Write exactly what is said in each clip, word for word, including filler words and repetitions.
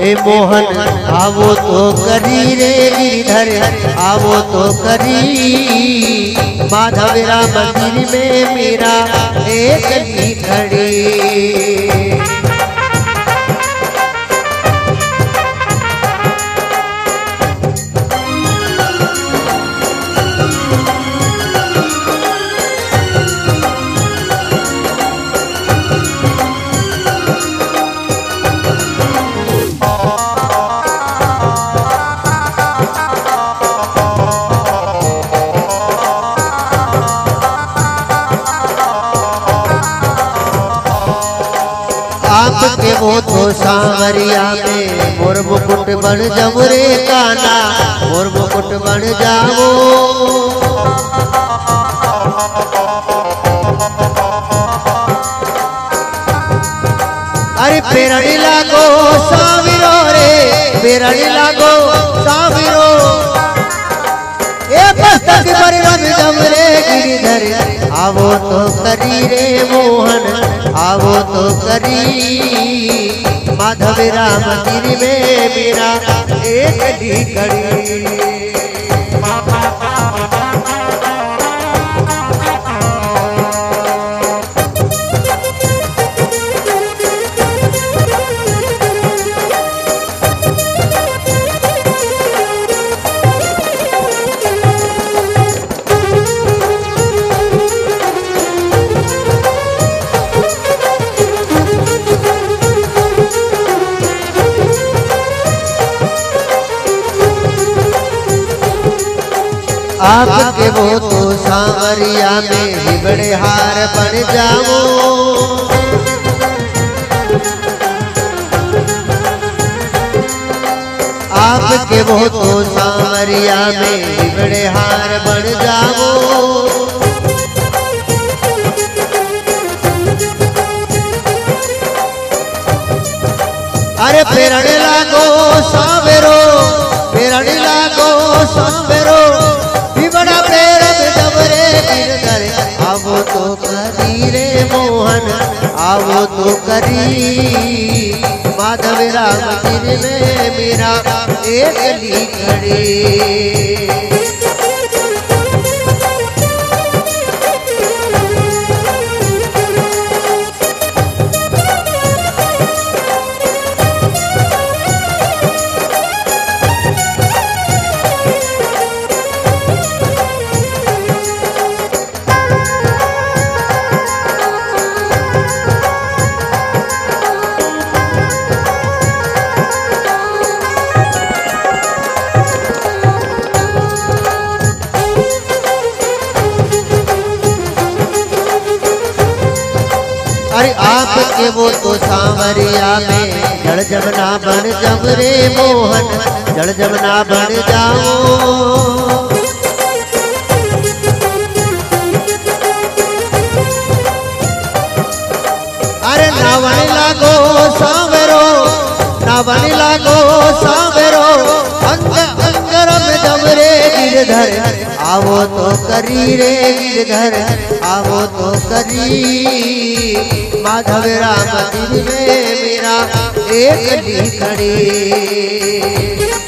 ए मोहन आवो तो करी रे गिरधर आवो तो करी माधवरा मंदिर में मेरा एक ली खड़ी। आपके वो तो सांवरिया में मोर मुकुट बन जाओ रे काना मोर मुकुट बन जाओ। अरे पेरणी लागो साविरो रे पेरणी लागो साविरो ए पुस्तक पर रम जम रे गिरधर आवो तो करी रे मोहन आवो तो करी माधवरा मंदिर में मेरा एक ली खड़ी। आपके वो तो सांवरिया में बिगड़े हार बन जाओ। आपके वो तो सांवरिया में बिगड़े हार बन जाओ। अरे पेरणी लागो सावेरो पेरणी लागो सावेरो बड़ा प्रेम जबरे गिरधर आवो तो करी रे मोहन आवो तो करी माधवरा मंदिर में मेरा एक ली खड़ी। अरे आपके वो तो सांवरिया में जड़ जमना बन जम रे मोहन जड़ जमना बन जाओ। अरे नावन लागो सांवरो नावन लागो सांवरो अंग अंगरम जम रे गिरधर आवो तो करी रे गिरधर आवो तो करी माधवरा मंदिर में मेरा एक ली खड़ी।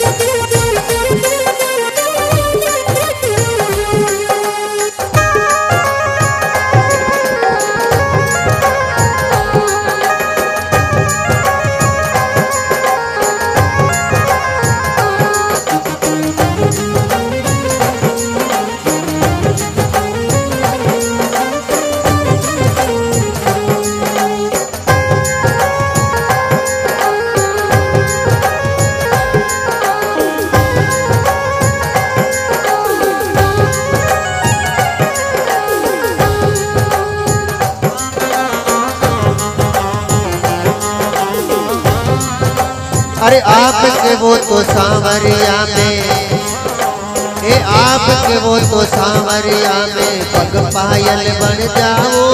अरे आपके वो तो सांवरिया में ए आपके वो तो सांवरिया में पग पायल बन जाओ।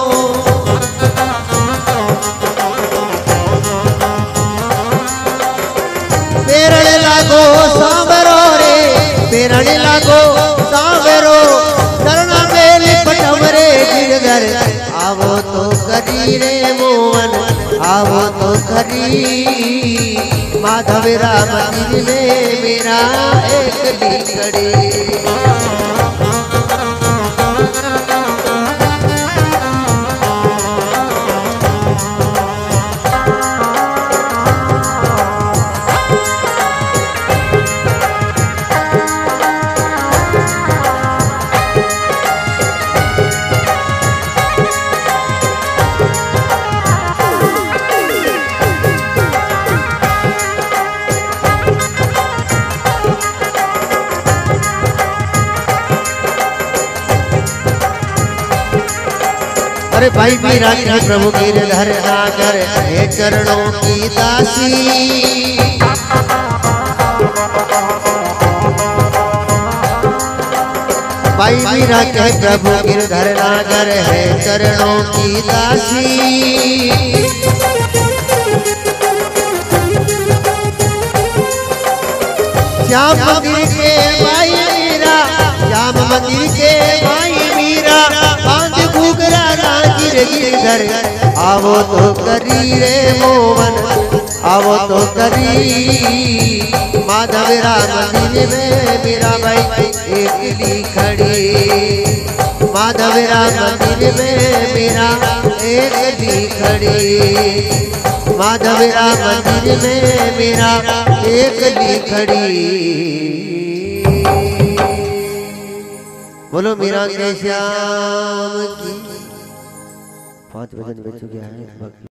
पेरण लागो सांवरो रे पेरण लागो सांवरो चरणा में लिपटम रे गिरधर आवो तो करी रे मोहन आवो तो करी माधव राम मंदिर में मेरा एक खड़ी। अरे भाई मीरा के प्रभु गिरधर नागर हे चरणों की दासी। भाई मीरा के प्रभु गिरधर नागर है चरणों की दासी। श्याम मंदिर के भाई मीरा, श्याम मंदिर के भाई मीरा, बांध घूघरा गिरधर आवो तो करी रे मोहन, आवो तो करी। माधव राम मंदिर में मेरा भाई एकली खड़ी। माधव राम मंदिर में मेरा एकली खड़ी। माधव राम मंदिर में मेरा एकली खड़ी। बोलो मीरा के श्याम की। पाँच भजन बज चुके हैं।